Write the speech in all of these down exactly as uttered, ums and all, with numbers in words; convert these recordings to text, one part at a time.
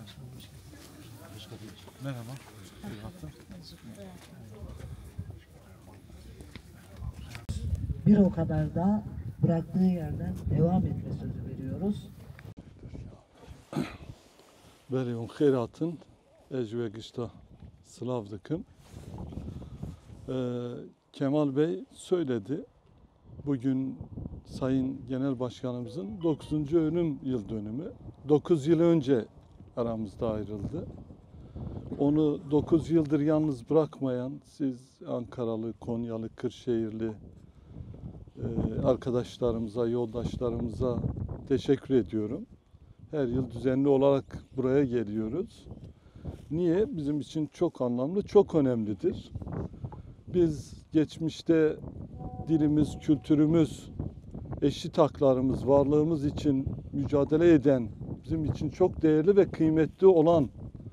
Merhaba. Bir o kadar da bıraktığı yerden devam etme sözü veriyoruz. Beriyon Khairat'ın Ecvegiş'te Slavdık'ın ee, Kemal Bey söyledi. Bugün Sayın Genel Başkanımızın dokuzuncu ölüm yıl dönümü. dokuz yıl önce aramızda ayrıldı. Onu dokuz yıldır yalnız bırakmayan siz Ankaralı, Konyalı, Kırşehirli e, arkadaşlarımıza, yoldaşlarımıza teşekkür ediyorum. Her yıl düzenli olarak buraya geliyoruz. Niye? Bizim için çok anlamlı, çok önemlidir. Biz geçmişte dilimiz, kültürümüz, eşit haklarımız, varlığımız için mücadele eden, bizim için çok değerli ve kıymetli olan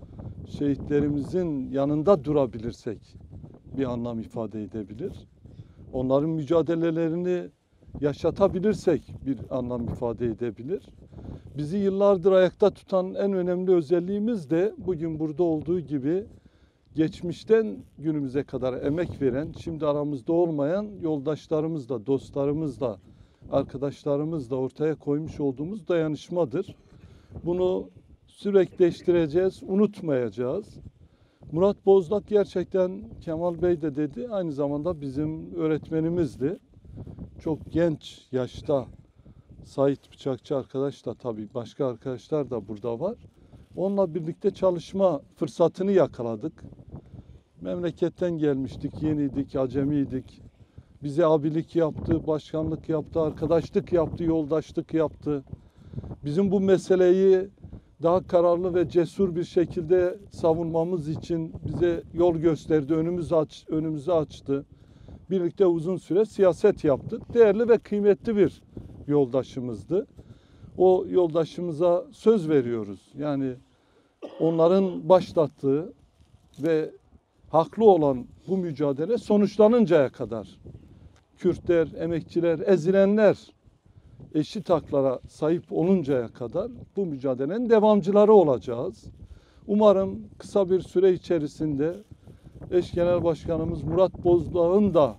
şehitlerimizin yanında durabilirsek bir anlam ifade edebilir. Onların mücadelelerini yaşatabilirsek bir anlam ifade edebilir. Bizi yıllardır ayakta tutan en önemli özelliğimiz de bugün burada olduğu gibi geçmişten günümüze kadar emek veren, şimdi aramızda olmayan yoldaşlarımızla, dostlarımızla, arkadaşlarımızla ortaya koymuş olduğumuz dayanışmadır. Bunu sürekleştireceğiz, unutmayacağız. Murat Bozlak gerçekten Kemal Bey de dedi, aynı zamanda bizim öğretmenimizdi. Çok genç yaşta Sait Bıçakçı arkadaş da tabii başka arkadaşlar da burada var. Onunla birlikte çalışma fırsatını yakaladık. Memleketten gelmiştik, yeniydik, acemiydik. Bize abilik yaptı, başkanlık yaptı, arkadaşlık yaptı, yoldaşlık yaptı. Bizim bu meseleyi daha kararlı ve cesur bir şekilde savunmamız için bize yol gösterdi, önümüzü, aç, önümüzü açtı. Birlikte uzun süre siyaset yaptık. Değerli ve kıymetli bir yoldaşımızdı. O yoldaşımıza söz veriyoruz. Yani onların başlattığı ve haklı olan bu mücadele sonuçlanıncaya kadar Kürtler, emekçiler, ezilenler eşit haklara sahip oluncaya kadar bu mücadelenin devamcıları olacağız. Umarım kısa bir süre içerisinde eş genel başkanımız Murat Bozlak'ın da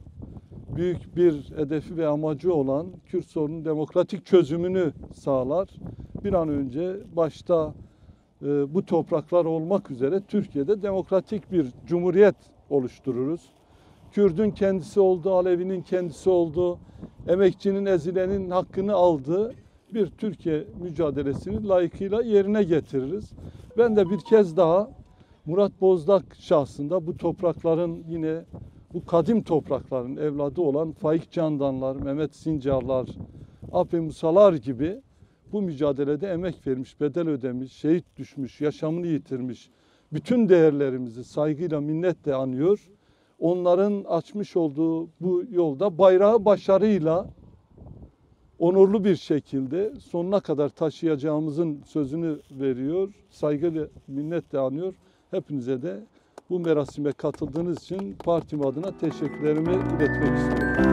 büyük bir hedefi ve amacı olan Kürt sorunun demokratik çözümünü sağlar. Bir an önce başta e, bu topraklar olmak üzere Türkiye'de demokratik bir cumhuriyet oluştururuz. Kürdün kendisi olduğu, Alevinin kendisi olduğu, emekçinin, ezilenin hakkını aldığı bir Türkiye mücadelesini layıkıyla yerine getiririz. Ben de bir kez daha Murat Bozlak şahsında bu toprakların yine bu kadim toprakların evladı olan Faik Candanlar, Mehmet Sincarlar, Abdi Musalar gibi bu mücadelede emek vermiş, bedel ödemiş, şehit düşmüş, yaşamını yitirmiş bütün değerlerimizi saygıyla, minnetle anıyor. Onların açmış olduğu bu yolda bayrağı başarıyla onurlu bir şekilde sonuna kadar taşıyacağımızın sözünü veriyor. Saygıyla, minnetle anıyor. Hepinize de bu merasime katıldığınız için partim adına teşekkürlerimi iletmek istiyorum.